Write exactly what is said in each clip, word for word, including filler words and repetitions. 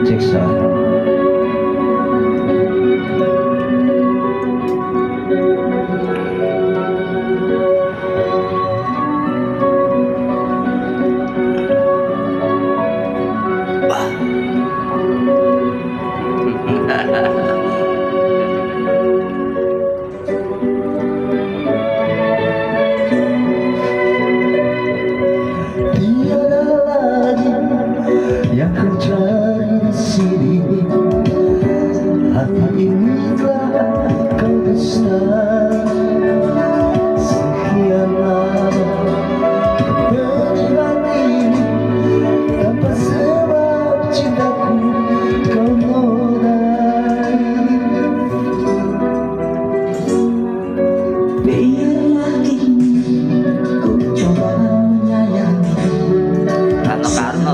cek sound. Tiada lagi yang ku cari di sini. Hati ini telah kau dusta. Sekian lama berjuang ini tanpa sebab cintaku kau nodai. Biarlah kini ku coba menyayangi Karno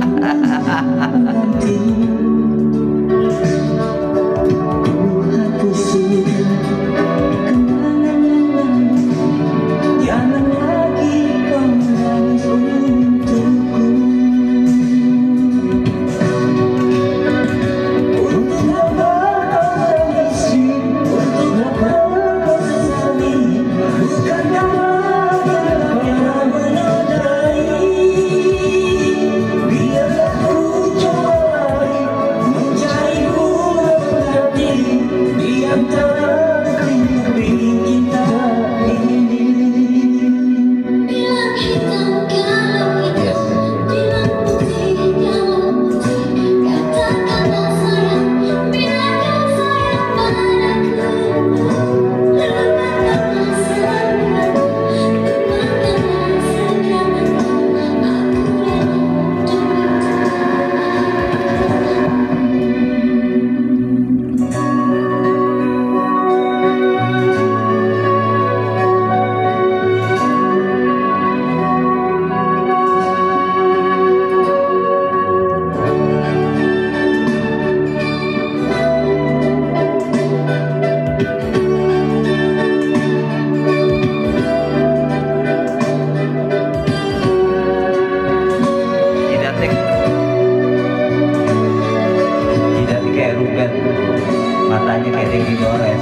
matanya kayak Ricky Dores.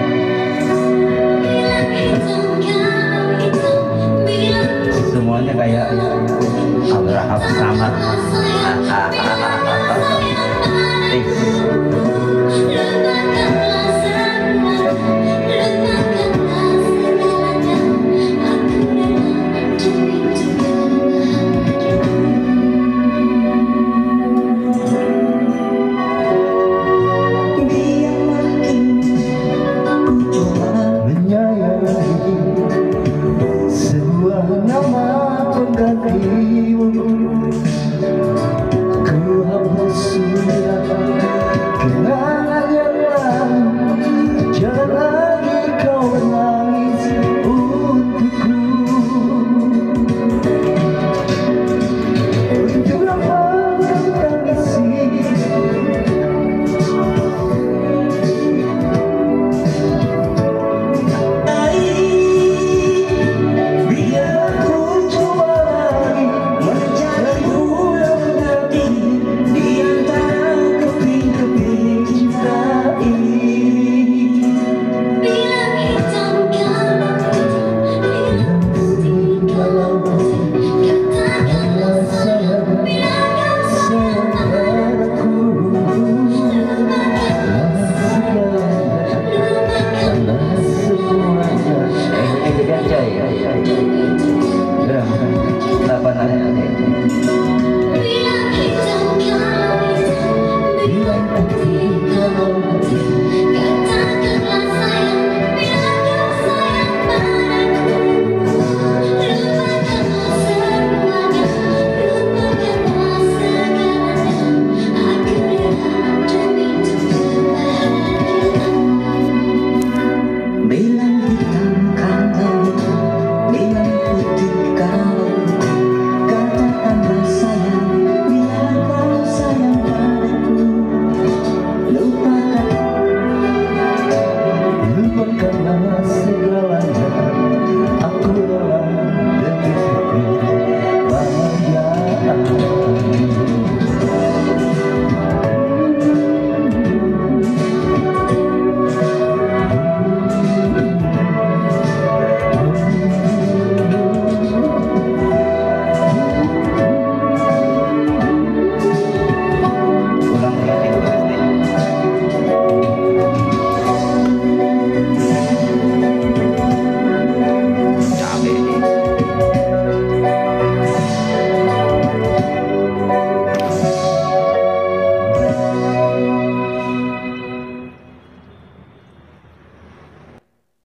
Semuanya kayak Abraham Samad. Sebuah nama penggantimu, ku hapus sudah kenangan yang lalu. Jangan lagi kau menangis untukku. Untuk apa kau tangisi? Apa namanya?